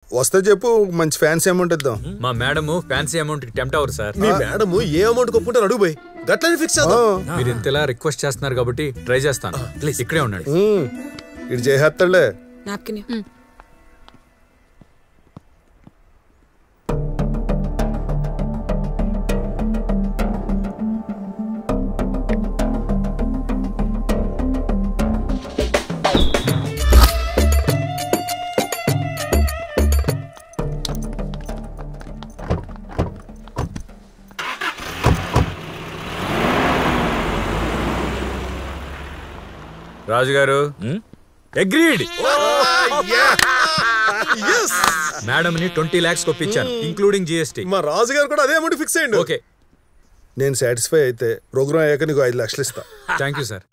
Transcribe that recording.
వస్తే చెప్పు, మంచి ఫ్యాన్సీ అమౌంట్ ఇద్దాం. మా మేడం ఫ్యాన్సీ అమౌంట్ కి టెంప్ట్ అవ్వరు సార్. మీ మేడం ఏ అమౌంట్ కొప్పుంటారు అడుగు పోయి గట్లని ఫిక్స్ చేద్దాం. మీరు ఇంతలా రిక్వెస్ట్ చేస్తున్నారు కాబట్టి ట్రై చేస్తాను. ప్లీజ్ ఇక్కడే ఉండండి. ఇటు చేసేస్తాడులే. నాప్కిన్ రాజుగారు అగ్రీడ్. మేడం ని 20 lakhs కొప్పించాను ఇంక్లూడింగ్ జిఎస్టీ. మా రాజుగారు కూడా అదే అమౌంట్ ఫిక్స్ అయ్యండి. ఓకే, నేను సాటిస్ఫై అయితే ప్రోగ్రామ్ అయ్యాక నీకు 5 లక్షలు ఇస్తా. Thank you sir.